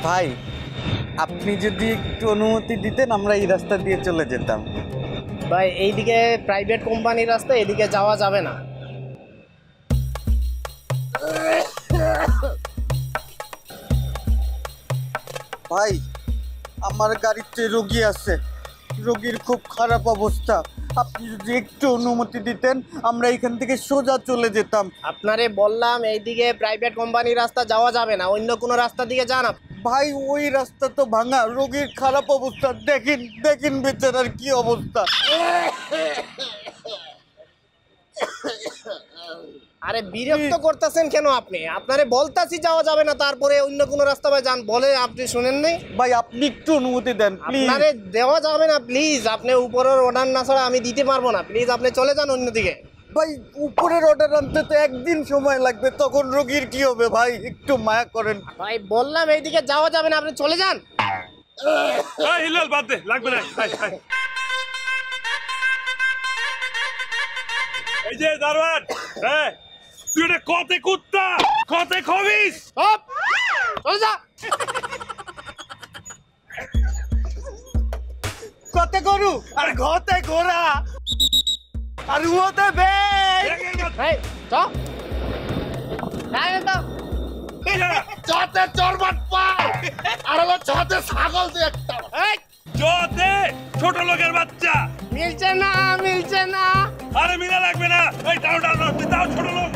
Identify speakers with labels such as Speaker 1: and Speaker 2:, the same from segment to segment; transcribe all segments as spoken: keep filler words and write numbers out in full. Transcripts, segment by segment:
Speaker 1: ভাই আপনি যদি একটু অনুমতি দিতেন আমরা এই রাস্তা দিয়ে চলে যেতাম।
Speaker 2: ভাই এইদিকে প্রাইভেট কোম্পানির রাস্তা, এদিকে যাওয়া যাবে না।
Speaker 1: ভাই আমার গাড়িতে রোগী আছে, রোগীর খুব খারাপ অবস্থা, আপনি যদি একটু অনুমতি দিতেন আমরা এখান থেকে সোজা চলে যেতাম।
Speaker 2: আপনারে বললাম এইদিকে প্রাইভেট কোম্পানির রাস্তা যাওয়া যাবে না, অন্য কোনো রাস্তা দিকে যান।
Speaker 1: ভাই ওই রাস্তা তো ভাঙা, রোগীর খারাপ অবস্থা, দেখেন দেখেন বেচারার কি অবস্থা।
Speaker 2: আরে বিরক্ত করতেছেন কেন আপনি? আপনারে বলতাছি যাওয়া যাবে না, তারপরে অন্য কোনো রাস্তা ভাই যান, বলে আপনি শুনেন নাই?
Speaker 1: ভাই আপনি একটু অনুমতি দেন প্লিজ।
Speaker 2: আপনারে দেওয়া যাবে না প্লিজ, আপনি উপরের অর্ডার না ছাড়া আমি দিতে পারবো না, প্লিজ আপনি চলে যান অন্যদিকে।
Speaker 1: ভাই উপরের অর্ডার আনতে তো একদিন সময় লাগবে, তখন রোগীর কি হবে ভাই, একটু মায়া করেন।
Speaker 2: ভাই বললাম এইদিকে যাওয়া যাবে না, আপনি চলে যান।
Speaker 3: এই হিলাল বাদ দে, লাগবে না। এই যে দারোয়ান, হ্যাঁ তুই এটা কতে কুত্তা কতে খবিস,
Speaker 2: চলে যা।
Speaker 1: কতে গরু আর ঘতে ঘোড়া আর উতে বেশ।
Speaker 2: এই চ এই তো
Speaker 4: চতে চরবাট পায় আর হলো চতে ছাগল তুই একটা।
Speaker 2: এই
Speaker 3: জতে ছোট লোকের বাচ্চা,
Speaker 2: মিলছে না মিলছে না।
Speaker 3: আরে মিলা লাগবে না, এই টাও টাও তুই তাও ছোট লোক।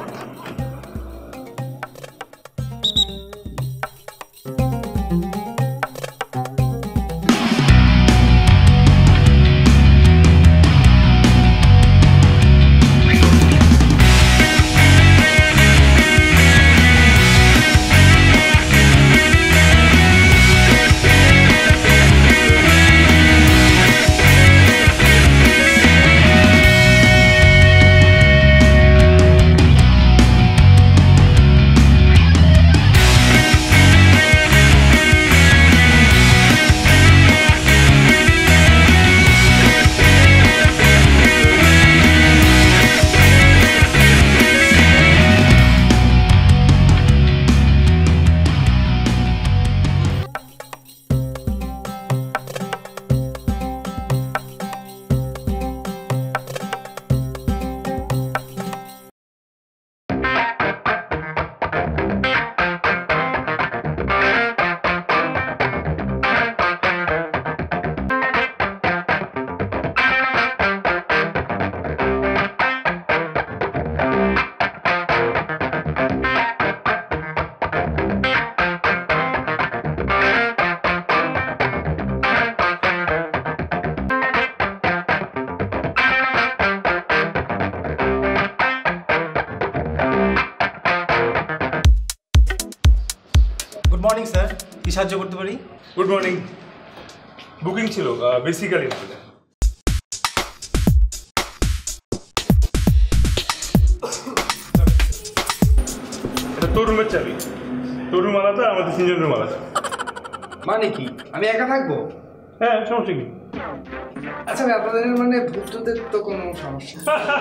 Speaker 5: গুড মর্নিং স্যার, কি সাহায্য করতে পারি?
Speaker 3: গুড মর্নিং, বুকিং ছিল বেসিক্যালি। এটা তোর রুমের চাবি, তোর রুম আলাদা, আমাদের তিনজন রুম আলাদা।
Speaker 5: মানে কি আমি একা থাকবো?
Speaker 3: হ্যাঁ সমস্যা কি?
Speaker 5: আচ্ছা আপনাদের মানে ভূতদের তো কোনো সমস্যা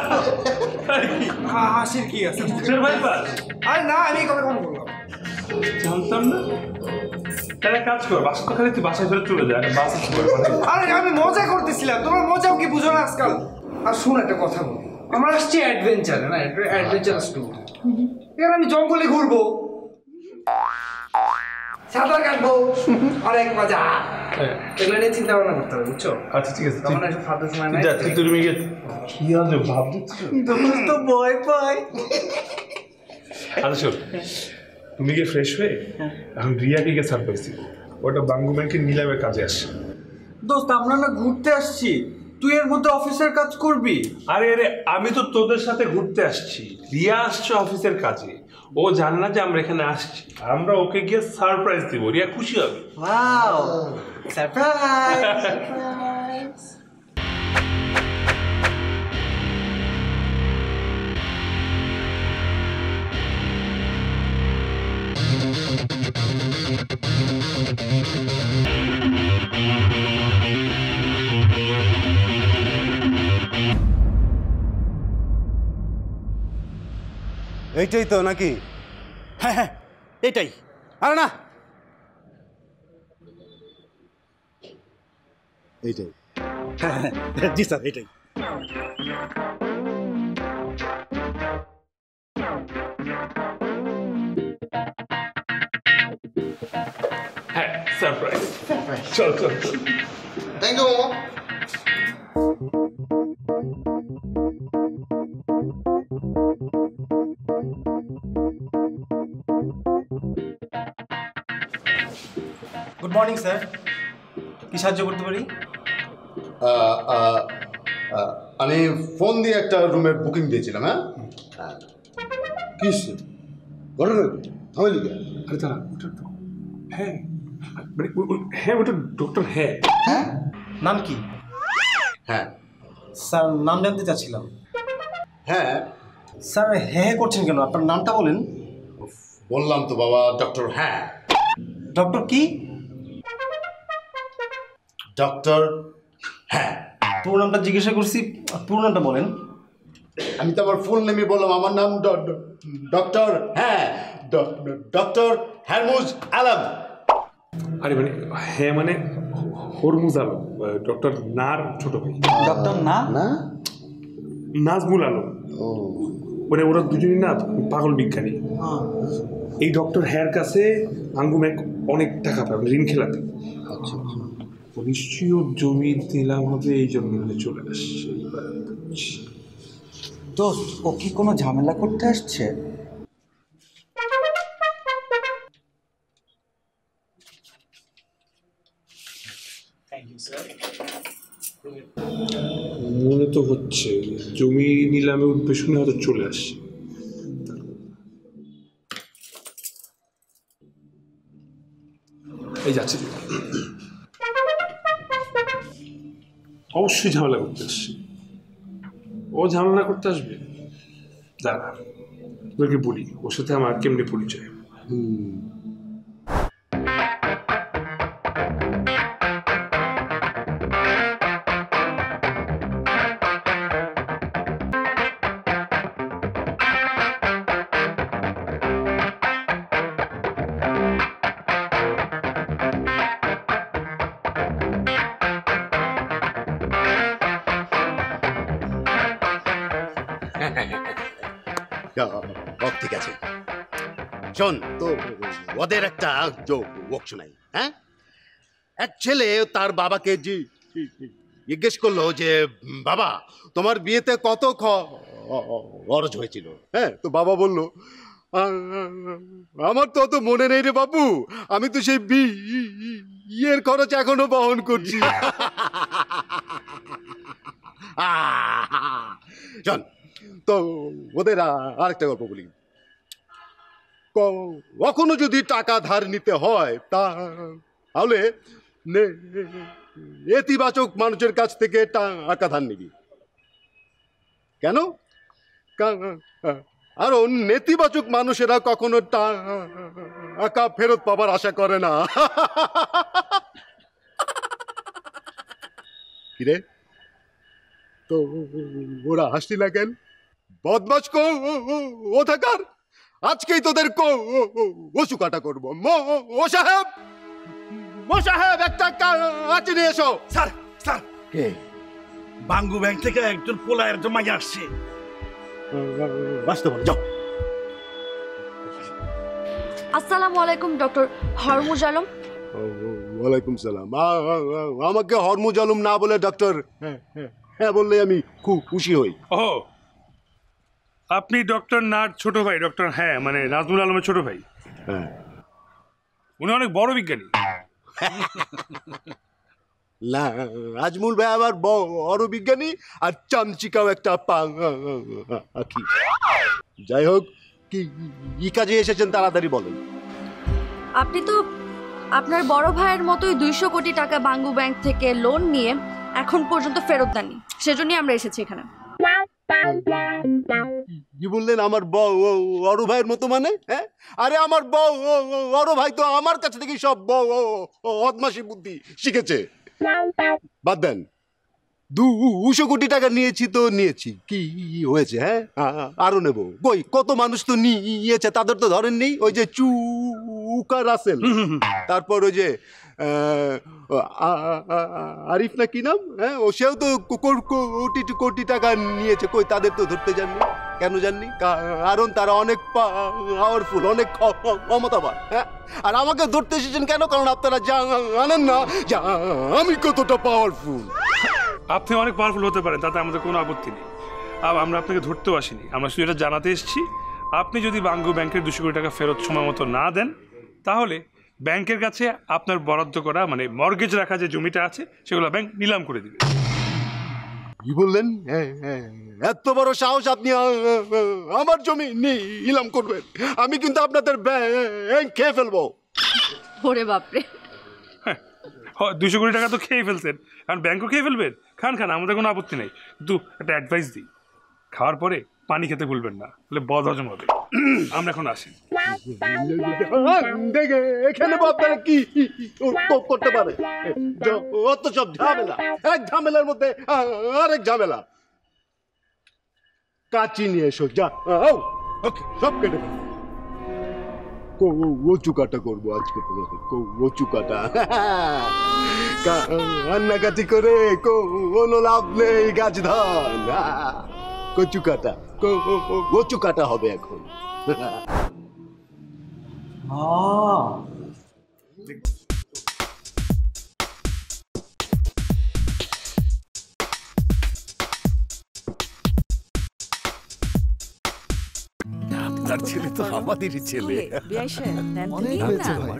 Speaker 5: হাসির কি আছে? আরে না আমি কথা কম বললাম,
Speaker 3: জানতাম না। তাহলে কাজ কর, বাসা তো খালি তুই বাসায় ফেরত চলে যায়।
Speaker 5: আরে আমি মজা করতেছিলাম, তোমার মজাও কি বুঝো না আজকাল। আর শোন একটা কথা বলি, আমরা আসছি অ্যাডভেঞ্চারে, না অ্যাডভেঞ্চারাস ট্যুর। এখানে আমি জঙ্গলে ঘুরবো, সাঁতার কাটবো, অনেক মজা। এগুলো নিয়ে চিন্তা ভাবনা করতে হবে, বুঝছো?
Speaker 3: আচ্ছা ঠিক আছে,
Speaker 5: তখন একটু ফালতু সময় নাই।
Speaker 3: তুই তোর রুমে গিয়ে কি আজব ভাব দিচ্ছিস,
Speaker 1: দোস্ত ভয় পাই।
Speaker 3: আচ্ছা শোন, তুমি গিয়ে ফ্রেশ হয়ে এখন রিয়াকে গিয়ে সারপ্রাইজ দিবো। ওটা বাঙ্গু ব্যাংকের নিলামের কাজে আসে।
Speaker 1: দোস্ত আমরা না ঘুরতে আসছি, তুই এর মধ্যে অফিসের কাজ করবি?
Speaker 3: আরে আরে আমি তো তোদের সাথে ঘুরতে আসছি, রিয়া আসছে অফিসের কাজে, ও জানে না যে আমরা এখানে আসছি। আমরা ওকে গিয়ে সারপ্রাইজ দিব, রিয়া খুশি হবে।
Speaker 1: Wow surprise surprise.
Speaker 6: এইটাই তো নাকি?
Speaker 1: হ্যাঁ হ্যাঁ এটাই। আরে না
Speaker 6: এইটাই। হ্যাঁ হ্যাঁ জি স্যার এইটাই।
Speaker 3: হ্যাঁ সারপ্রাইজ। চল চল চল।
Speaker 4: থ্যাংক ইউ মামা।
Speaker 6: গুড মর্নিং স্যার, কি সাহায্য করতে পারি?
Speaker 4: আহ, আহ, আহ, আমি ফোন দিয়ে একটা রুমের বুকিং দিয়েছিলাম। হ্যাঁ হ্যাঁ কি ঘটনা কি থামেলি কেন?
Speaker 3: আরে দাঁড়া, ওটা তো হ্যাঁ মানে ও- ও- হ্যাঁ ওটা ডক্টর হ্যাঁ।
Speaker 6: হ্যাঁ, নাম কি?
Speaker 4: হ্যাঁ
Speaker 6: স্যার নাম জানতে চাচ্ছিলাম।
Speaker 4: হ্যাঁ
Speaker 6: স্যার হ্যাঁ হ্যাঁ করছেন কেন? আপনার নামটা বলেন।
Speaker 4: বললাম তো বাবা, ডক্টর হ্যাঁ।
Speaker 6: ডক্টর কি?
Speaker 4: ডক্টর হ্যাঁ।
Speaker 6: পুরো নামটা জিজ্ঞাসা করছি, পুরো নামটা বলেন।
Speaker 4: আমি তো আমার ফুল নেমে বললাম, আমার নাম ডক্টর হ্যাঁ, ডক্টর হরমুজ আলম।
Speaker 3: আরে মানে হ্যাঁ মানে হরমুজ আলম, ডক্টর নার ছোট ভাই।
Speaker 1: ডক্টর না
Speaker 4: না
Speaker 3: নাজমুল আলম,
Speaker 4: ও
Speaker 3: মানে ওরা দুজনই না পাগল বিজ্ঞানী। এই ডক্টর হ্যার কাছে আঙ্গুম এক অনেক টাকা পাবে ঋণ খেলাতে।
Speaker 4: আচ্ছা আচ্ছা।
Speaker 3: নিশ্চয়ই ওর জমি দিলাম হবে, এই জন্য এখানে চলে আসছে।
Speaker 1: দোস্ত, ও কি কোনো ঝামেলা করতে আসছে?
Speaker 3: মনে তো হচ্ছে জমি নিলামে উঠবে শুনে হয়তো চলে আসছে। এই যাচ্ছে, অবশ্যই ঝামেলা করতে আসছে। ও ঝামেলা করতে আসবে, দাঁড়া তোকে বলি ওর সাথে আমার কেমনি পরিচয়।
Speaker 4: ঠিক আছে, শোন তো ওদের একটা জোক শোনাই। হ্যাঁ, এক ছেলে তার বাবাকে জি জিজ্ঞেস করলো যে বাবা তোমার বিয়েতে কত খরচ হয়েছিল? হ্যাঁ, তো বাবা বলল আমার তো অত মনে নেই রে বাবু, আমি তো সেই বিয়ের খরচ এখনো বহন করছি। শোন তো ওদের আরেকটা গল্প বলি। কখনো যদি টাকা ধার নিতে হয় তাহলে নেতিবাচক মানুষের কাছ থেকে টাকা ধার নিবি। কেন? আরো নেতিবাচক মানুষেরা কখনো টাকা ফেরত পাবার আশা করে না। কিরে তো ওরা হাসি লাগেন? বদমাশ কো ও থাকার, আজকেই তোদের কো ওসু কাটা করবো। ও সাহেব, ও সাহেব একটা কাছে নিয়ে এসো।
Speaker 7: স্যার স্যার কে? বাঙ্গু ব্যাংক থেকে একজন পোলা একজন মাইয়া আসছে।
Speaker 4: আসতে বলো, যাও।
Speaker 8: আসসালামু আলাইকুম ডক্টর হরমুজ আলম।
Speaker 4: ওয়ালাইকুম সালাম। আমাকে হরমুজ আলম না বলে ডক্টর হ্যাঁ বললে আমি খুব খুশি হই।
Speaker 3: ও আপনি ডক্টর নার ছোট ভাই, ডক্টর হ্যাঁ মানে নাজমুল আলমের ছোট ভাই।
Speaker 4: হ্যাঁ,
Speaker 3: উনি অনেক বড় বিজ্ঞানী।
Speaker 4: না, আজমুল ভাই আবার বড় বিজ্ঞানী আর চামচিকাও একটা পাখি। যাই হোক, কি কি কাজে এসেছেন তাড়াতাড়ি বলেন।
Speaker 8: আপনি তো আপনার বড় ভাইয়ের মতোই দুইশো কোটি টাকা বাঙ্গু ব্যাংক থেকে লোন নিয়ে এখন পর্যন্ত ফেরত দেননি, সেজন্যই আমরা এসেছি এখানে।
Speaker 4: কি বললেন? আমার বড় ভাইয়ের মতো মানে? হ্যাঁ, আরে আমার বড় ভাই তো আমার কাছে থেকে সব বদমাশি বুদ্ধি শিখেছে। বাদ দেন, দুশো কোটি টাকা নিয়েছি তো নিয়েছি, কি হয়েছে? হ্যাঁ, আরো নেব। কই কত মানুষ তো নিয়েছে, তাদের তো ধরেন নেই। ওই যে চুকা রাসেল, তারপর ওই যে আরিফ না কি নাম, হ্যাঁ ও সেও তো কোটি কোটি টাকা নিয়েছে, কই তাদের তো ধরতে যাননি কেন? জাননি কারণ তারা অনেক পাওয়ারফুল, অনেক ক্ষমতাবান। হ্যাঁ, আর আমাকে ধরতে এসেছেন কেন? কারণ আপনারা জানেন না যে আমি কতটা পাওয়ারফুল।
Speaker 3: আপনি অনেক পাওয়ারফুল হতে পারেন, তাতে আমাদের কোনো আপত্তি নেই। আর আমরা আপনাকে ধরতেও আসিনি, আমরা শুধু এটা জানাতে এসেছি আপনি যদি বাঙ্গু ব্যাংকের দুশো কোটি টাকা ফেরত সময় মতো না দেন, তাহলে ব্যাংকের কাছে আপনার বরাদ্দ করা মানে মর্গেজ রাখা যে জমিটা আছে সেগুলো ব্যাংক নিলাম করে দিবে।
Speaker 4: কি বললেন? এত বড় সাহস আপনি আমার জমি নিলাম করবেন? আমি কিন্তু আপনাদের ব্যাংক খেয়ে ফেলবো।
Speaker 8: ওরে বাপরে,
Speaker 3: দুশো কোটি টাকা তো খেয়ে ফেলছেন, কারণ ব্যাংকও খেয়ে ফেলবেন। খান খান, আমাদের কোনো আপত্তি নেই, কিন্তু একটা অ্যাডভাইস দিই, খাওয়ার পরে পানি খেতে ভুলবেন না, তাহলে বদ হজম হবে। আমরা এখন আসি।
Speaker 4: এখানে আপনারা কি করতে পারে? অত সব ঝামেলা, এক ঝামেলার মধ্যে আরেক ঝামেলা। কাচি নিয়ে এসো, যা সব কেটে ফেলো। কচু কাটা করবো আজকে তোমাদের, কচু কাটা। কান্নাকাটি করে কোনো লাভ নেই, গাছ ধান। কচু কাটা, কচু কাটা হবে এখন।
Speaker 7: আপনার ছেলে তো আমাদেরই ছেলে।
Speaker 9: অনেক হয়েছে আমার।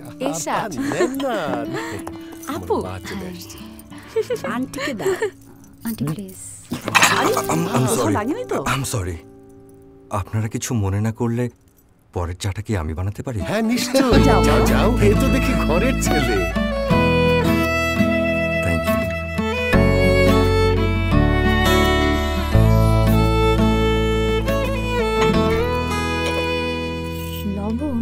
Speaker 9: আপু আন্টিকে দাও। Aunty please.
Speaker 10: I am sorry. আপনারা কিছু মনে না করলে পরের চাটা কি আমি বানাতে পারি?
Speaker 7: হ্যাঁ নিশ্চয়ই, যাও যাও। এ তো দেখি ঘরের ছেলে।
Speaker 10: Thank you.
Speaker 9: লবণ?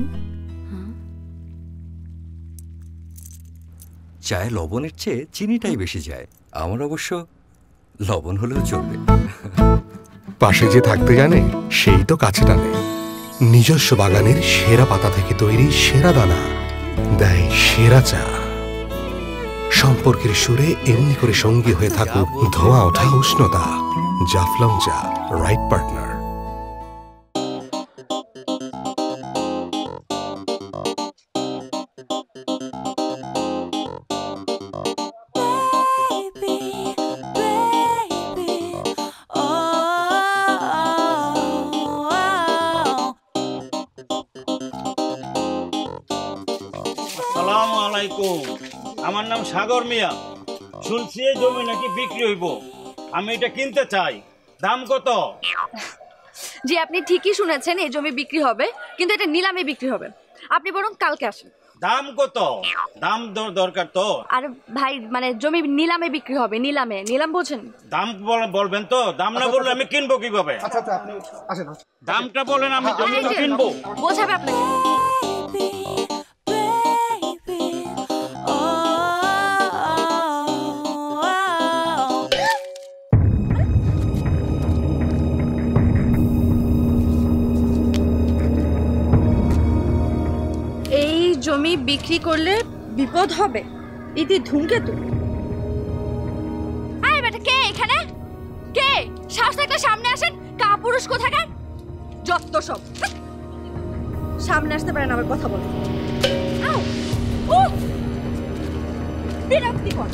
Speaker 10: চায়ে লবণের চেয়ে চিনিটাই বেশি যায়। আমার অবশ্য লবণ হলেও চলবে।
Speaker 11: পাশে যে থাকতে জানে সেই তো কাছে টানে। নিজস্ব বাগানের সেরা পাতা থেকে তৈরি সেরা দানা দেয় সেরা চা। সম্পর্কের সুরে এমনি করে সঙ্গী হয়ে থাকুক ধোঁয়া ওঠা উষ্ণতা। জাফলং চা, রাইট পার্টনার।
Speaker 12: আমার নাম সাগর মিয়া। শুনছি এই জমি নাকি বিক্রি হইব, আমি এটা কিনতে চাই। দাম কত?
Speaker 8: জি আপনি ঠিকই শুনেছেন, এই জমি বিক্রি হবে, কিন্তু এটা নিলামে বিক্রি হবে। আপনি বরং কালকে আসেন।
Speaker 12: দাম কত? দাম দরকার তো।
Speaker 8: আর ভাই মানে জমি নিলামে বিক্রি হবে, নিলামে। নিলাম বোঝেন?
Speaker 12: দাম বলবেন তো, দাম না বললে আমি কিনবো কিভাবে?
Speaker 2: আচ্ছা আচ্ছা আপনি আসেন।
Speaker 12: দামটা বলেন, আমি জমিটা কিনবো।
Speaker 8: বোঝাবে আপনাকে। জমি বিক্রি করলে বিপদ হবে, ইতি ধূমকেতু। আরে বেটা, কে এখানে? কে? সাহস থাকলে সামনে আসেন। কাপুরুষ কোথাকার, যত সব। সামনে আসতে পারেন, আবার কথা বলেন। বিরক্তিকর।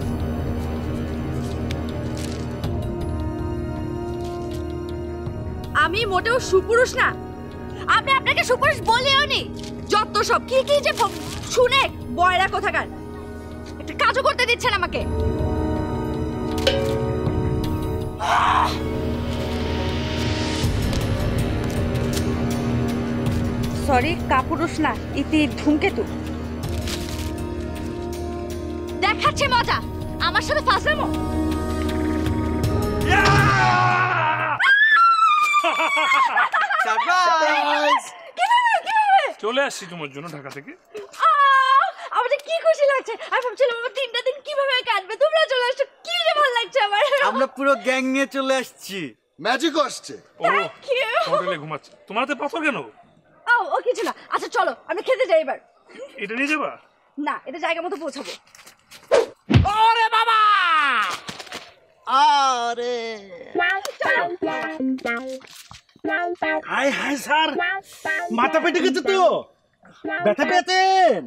Speaker 8: আমি মোটেও সুপুরুষ না, আমি আপনাকে সুপুরুষ বলিও নি। যত সব কি কি যে শুনে বয়রা কোথাকার, একটা কাজও করতে দিচ্ছেন আমাকে। সরি, কাপুরুষ না, ইতি ধূমকেতু। দেখাচ্ছে মজা আমার সাথে ফাজলামো।
Speaker 3: সারপ্রাইজ! চলে আসছি তোমার জন্য ঢাকা থেকে।
Speaker 8: আমাদের কি খুশি লাগছে। আমি ভাবছিলাম আমার তিনটা দিন কিভাবে কাটবে, তোমরা চলে আসছো, কি যে ভালো লাগছে আমার।
Speaker 1: আমরা পুরো গ্যাং নিয়ে চলে আসছি।
Speaker 4: ম্যাজিকও আসছে।
Speaker 3: ও হোটেলে ঘুমাচ্ছে। তোমার হাতে পাথর কেন?
Speaker 8: ও ও কিছু না। আচ্ছা চলো আমরা খেতে যাই এবার।
Speaker 3: এটা নিয়ে যাবা?
Speaker 8: না, এটা জায়গা মতো পৌঁছাবো।
Speaker 2: ওরে বাবা, আরে
Speaker 7: হাই হাই স্যার, মাথা পেটে গেছে তো, ব্যথা পেয়েছেন?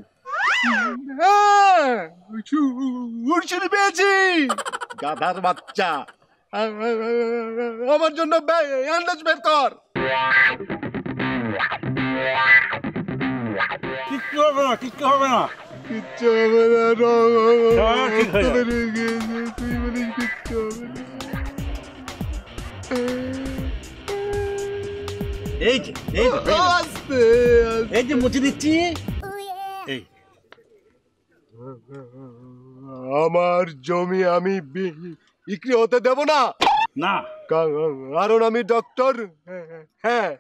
Speaker 4: উড়ছুরি পেয়েছি, গাধার বাচ্চা। আমার জন্য ব্যান্ডেজ বের কর।
Speaker 7: কিচ্ছু হবে না, কিচ্ছু হবে না,
Speaker 4: কিচ্ছু হবে না,
Speaker 7: ঠিক হয়ে যাবে।
Speaker 4: তুই বলিস কিচ্ছু হবে না।
Speaker 7: এই যে এই যে
Speaker 4: আস্তে
Speaker 7: এই যে মুছে দিচ্ছি। এই
Speaker 4: আমার জমি আমি বিক্রি হতে দেব না,
Speaker 7: না,
Speaker 4: কারণ আমি ডক্টর। হ্যাঁ,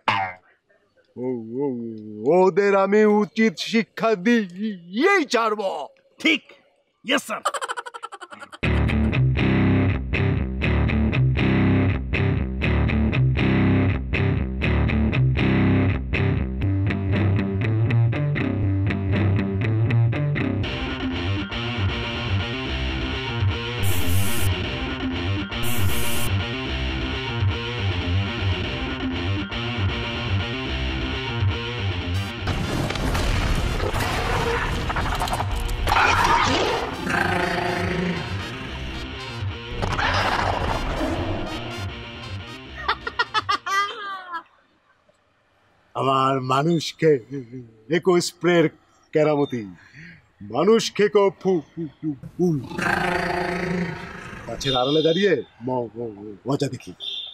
Speaker 4: ওদের আমি উচিত শিক্ষা দিয়েই ছাড়বো।
Speaker 7: ঠিক, ইয়েস স্যার।
Speaker 4: আমার মানুষকে একো স্প্রের কেরামতি, মানুষ খেকো ফুল। গাছের আড়ালে দাঁড়িয়ে মজা দেখি।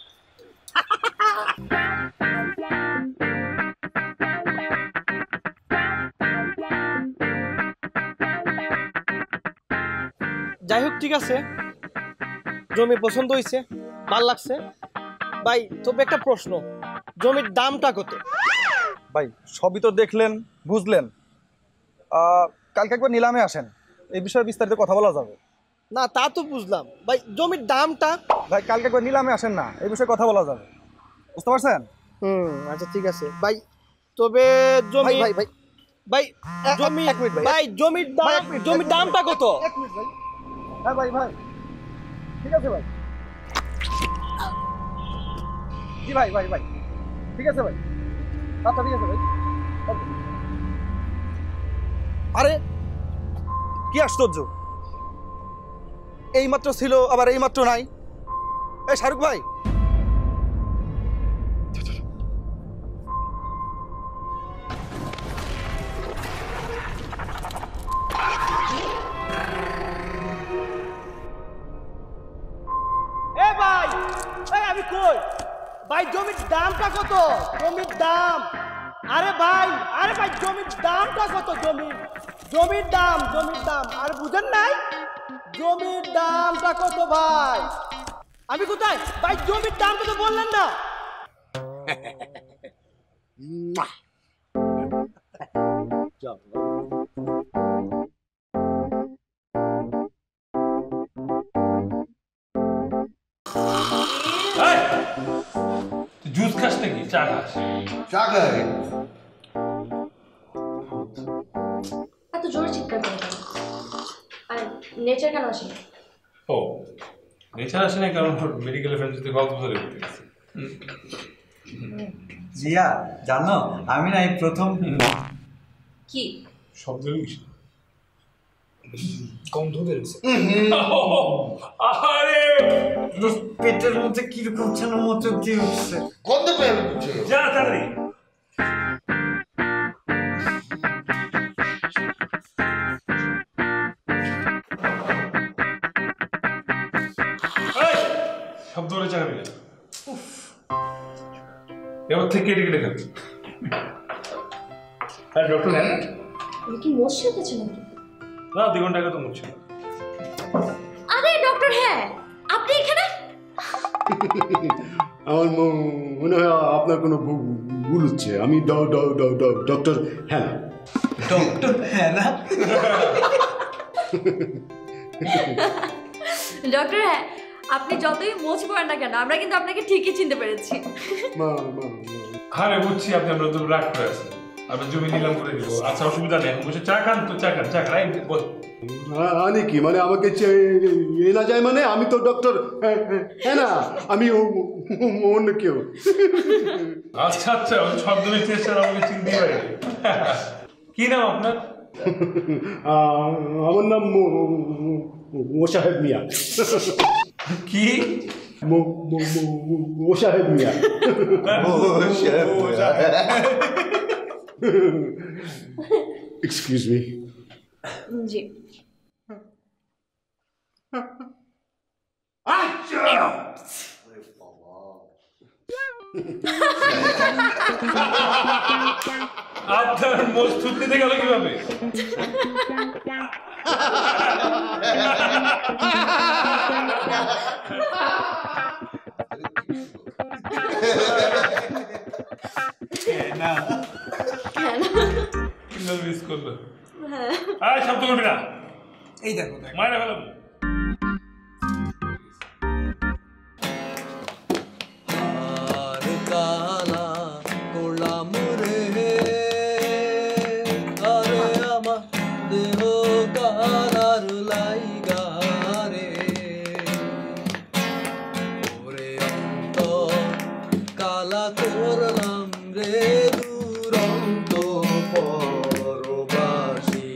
Speaker 2: যাই হোক, ঠিক আছে, জমি পছন্দ হয়েছে, ভাল লাগছে ভাই। তবে একটা প্রশ্ন, জমির দামটা কত?
Speaker 13: ভাই সবই তো দেখলেন, বুঝলেন, কালকে একবার নিলামে আসেন, এই বিষয়ে বিস্তারিত কথা বলা যাবে।
Speaker 2: না, তা তো বুঝলাম ভাই, জমির দামটা?
Speaker 13: ভাই কালকে একবার নিলামে আসেন না, এই বিষয়ে কথা বলা যাবে, বুঝতে পারছেন?
Speaker 2: হুম, আচ্ছা ঠিক আছে ভাই। তবে জমি ভাই ভাই ভাই জমি ভাই জমির দাম, জমির দামটা কত?
Speaker 13: এক মিনিট ভাই। হ্যাঁ ভাই ভাই, ঠিক আছে ভাই। জি ভাই ভাই ভাই, ঠিক আছে ভাই, আচ্ছা ঠিক আছে ভাই। আরে কি আশ্চর্য, এই মাত্র ছিল আবার এই মাত্র নাই। এই শাহরুখ ভাই,
Speaker 2: এ ভাই, এই আমি কই ভাই, জমির দামটা কত? জমির দাম, আরে ভাই, আরে ভাই জমির দামটা কত? জমির জমির দাম, জমির দাম, আরে বুঝেন নাই? জমির দামটা কত ভাই? আমি কোথায় ভাই, জমির দাম কত বললেন না?
Speaker 3: জুস খাস নাকি চা খাস?
Speaker 14: চা খাই।
Speaker 8: এত জোরে চিৎকার করে কেন? আর নেচার কেন আসে?
Speaker 3: ও নেচার আসে না, কারণ মেডিকেল ফ্রেন্ডসদের গল্প ধরে করতে গেছে।
Speaker 15: জিয়া জানো, আমি না এই প্রথম
Speaker 8: কি
Speaker 3: শব্দ
Speaker 5: গন্ধ বেরোছে।
Speaker 3: আরে
Speaker 15: পেটের মধ্যে কিরকম যেন মতো দিয়ে উঠছে,
Speaker 14: গন্ধ পেয়ে
Speaker 3: যা তাড়াতাড়ি। শব্দ করে চাকাবি না, এবার থেকে কেটে কেটে খাবি। হ্যাঁ ডক্টর, হ্যাঁ
Speaker 8: তুমি কি মশা গেছো নাকি?
Speaker 3: না, দুই ঘন্টা আগে তো মুখ ছিল।
Speaker 8: আরে ডক্টর, হ্যাঁ আপনি এখানে?
Speaker 4: আমার মনে হয় আপনার কোনো ভুল হচ্ছে। আমি ডক্টর হ্যাঁ
Speaker 15: ডক্টর হ্যাঁ না
Speaker 8: ডক্টর হ্যাঁ, আপনি যতই মোচ পড়েন না কেন, আমরা কিন্তু আপনাকে ঠিকই চিনতে পেরেছি।
Speaker 3: আরে বুঝছি আপনি আমরা তো রাগ করে আছেন, আমি জমি নিলাম করে দিব। আচ্ছা অসুবিধা নেই, বসে চা খান তো, চা খান, চা খান। এই বল।
Speaker 4: আনি কি মানে আমাকে এ না যায় মানে? আমি তো ডক্টর হ্যাঁ না, আমি অন্য কেউ।
Speaker 3: আচ্ছা আচ্ছা, ছদ্মবেশ চেষ্টা আমাকে চিনতে পারে। কি নাম আপনার?
Speaker 4: আমার নাম মোশাহেদ মিয়া।
Speaker 3: কি?
Speaker 4: মোশাহেদ মিয়া। Excuse me.
Speaker 8: জি।
Speaker 3: আপনার মস্তুত নিতে গেল কিভাবে? মিস করলো। হ্যাঁ শব্দ করবি না।
Speaker 5: এই দেখো
Speaker 3: মায়েরা ফেলাম।
Speaker 14: কালা গোলাম রে আরে আমার দেহ কারার লাইগা রে ওরে অন্ত কালা করলাম রে দুরন্ত পরবাসী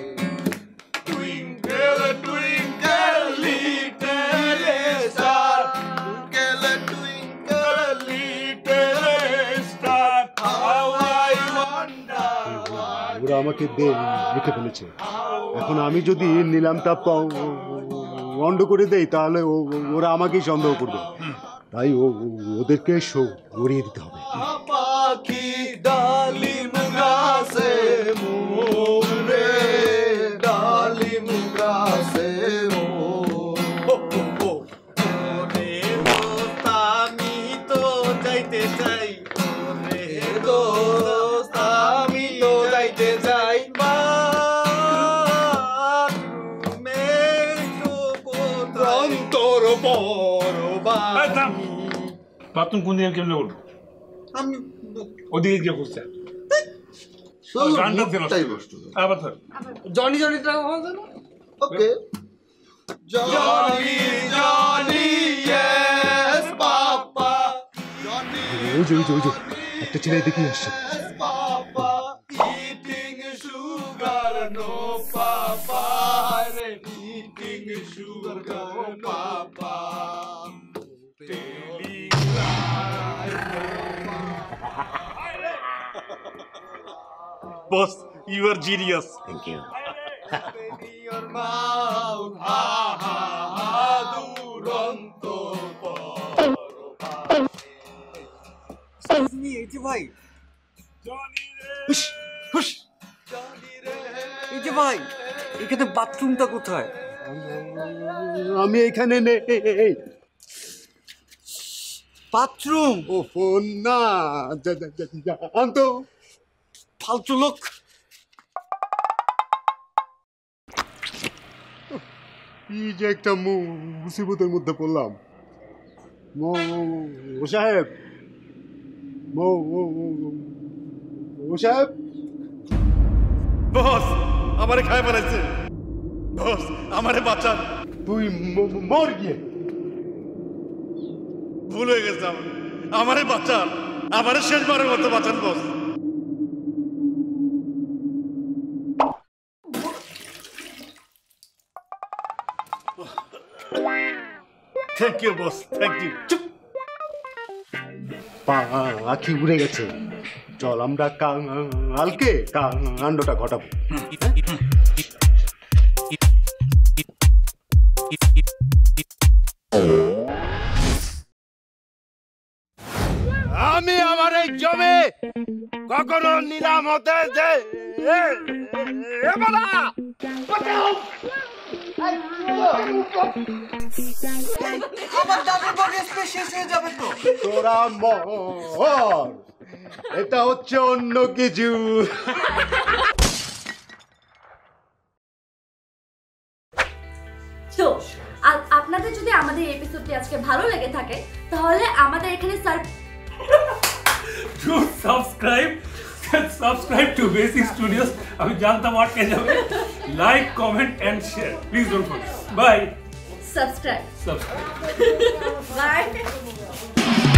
Speaker 14: twinkle twinkle little star twinkle twinkle little star how I wonder
Speaker 4: ওরা আমাকে দেখে ফেলেছে। এখন আমি যদি নিলামটা বন্ধ করে দেই তাহলে ওরা আমাকেই সন্দেহ করবে, তাই ওদেরকে সরিয়ে দিতে হবে।
Speaker 14: পাখি ডালিম গাছে মোরে ডালিম গাছে আমি তো যাইতে চাই রে দোস্ত আমি তো যাইতে চাই তোর
Speaker 3: বাথরুম কোন দিকে কেমনে করবো?
Speaker 14: আমি
Speaker 3: ওদিকে গিয়ে বসছে। গানটা আবার
Speaker 5: জনি জনিটা হবে না?
Speaker 14: Okay Johnny Johnny yes papa Johnny
Speaker 4: ওই যে ওই যে ওই যে একটা ছেলে দেখি আসছে।
Speaker 14: Papa eating sugar no papa রে eating sugar no papa
Speaker 7: Boss, you are genius.
Speaker 4: Thank you.
Speaker 14: your mouth ha ha ha duranto
Speaker 1: excuse me, এই যে ভাই। হুশ হুশ। এই যে ভাই, এখানে বাথরুমটা কোথায়?
Speaker 4: আমি এখানে নেই।
Speaker 1: বাথরুম?
Speaker 4: ও ফোন না, আনতো
Speaker 1: ফালতু লোক।
Speaker 4: কি যে একটা মুসিবতের মধ্যে পড়লাম। ও সাহেব, ও সাহেব,
Speaker 7: বস আমারে খায় ফেলাইছে। বস আমারে বাঁচান।
Speaker 4: তুই মর গিয়ে।
Speaker 7: ভুল হয়ে গেছে আমার, আমারে বাঁচান, আমারে শেষবারের মতো বাঁচান boss. Thank you boss, thank you.
Speaker 4: পাখি উড়ে গেছে, চল আমরা কালকে কাণ্ডটা ঘটাবো। আমি আমার এই জমি কখনো নিলাম হতে দে
Speaker 1: আমার দাদুর বডি শেষ হয়ে যাবে তো।
Speaker 4: তোরা মর, এটা হচ্ছে অন্য কিছু।
Speaker 8: তো আপনাদের যদি আমাদের এপিসোডটি আজকে ভালো লেগে থাকে তাহলে আমাদের এখানে subscribe
Speaker 3: subscribe to basic studios. আমি জানতাম আটকে যাবে। Like, comment and share, please don't forget. Bye.
Speaker 8: Subscribe
Speaker 3: subscribe.
Speaker 8: By.